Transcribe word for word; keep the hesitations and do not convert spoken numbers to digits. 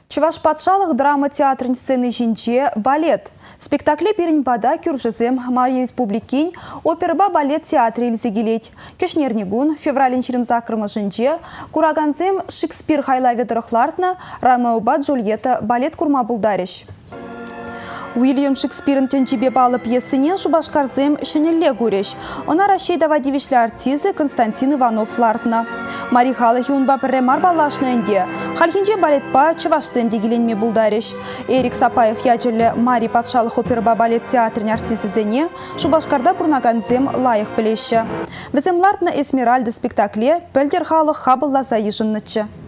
Чуваш патшалық драма театрын сцены жинче балет. Спектакле перенбада кюржызем Мария Республикин оперба балет театре илзегелет. Кешнернигун феврален черемзакрыма жинче кураганзем Шекспир хайлаве дырыхлартна Ромео ба Джульетта балет курма булдариш. Уильям Шекспирн тенчебе балы пьесыне шубашкарзем шенелле гуреш. Она расшейдава девишле артизы Константин Иванов лартна. Мари халахи унба перемар балашна энде. Хальхинже балетпа чывашсем дегеленме булдареш. Эрик Сапаев ячеле Мари патшалық оперба балет театрын артизы зене шубашкарда пурнаганзем лайық білеші. Візем лартна Эсмеральда спектакле пөлдер халық хабыллаза ежыннычы.